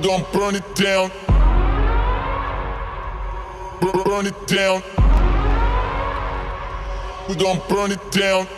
gon' burn it down. Burn it down. We gon' burn it down.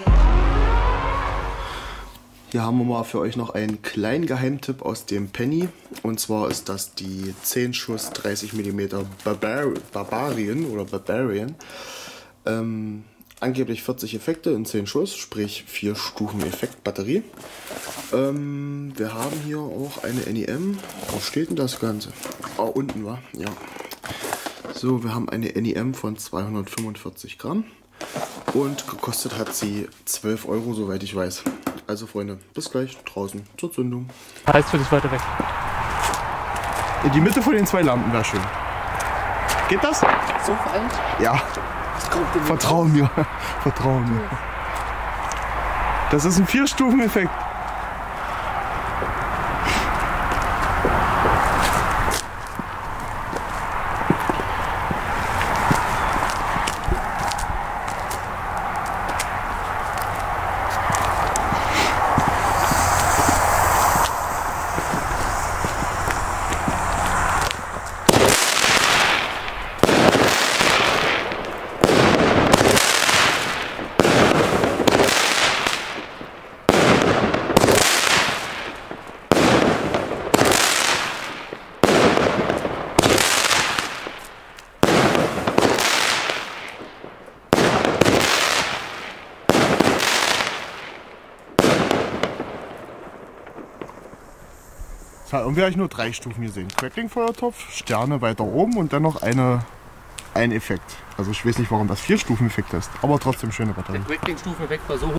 Hier haben wir mal für euch noch einen kleinen Geheimtipp aus dem Penny. Und zwar ist das die 10 Schuss 30 mm Barbarian. Angeblich 40 Effekte in 10 Schuss, sprich 4 Stufen Effektbatterie. Wir haben hier auch eine NEM. Wo steht denn das Ganze? Ah, unten war, ja. So, wir haben eine NEM von 245 Gramm. Und gekostet hat sie 12 Euro, soweit ich weiß. Also Freunde, bis gleich draußen zur Zündung. Heißt für dich weiter weg. In die Mitte von den 2 Lampen wäre schön. Geht das? So veraltet? Ja. Vertrau mir. Vertrau mir. Das ist ein 4-Stufen-Effekt. Irgendwie habe ich nur 3 Stufen gesehen. Crackling-Feuertopf, Sterne weiter oben und dann noch ein Effekt. Also ich weiß nicht, warum das 4-Stufen-Effekt ist, aber trotzdem schöne Batterie. Der Crackling-Stufeneffekt war so hoch,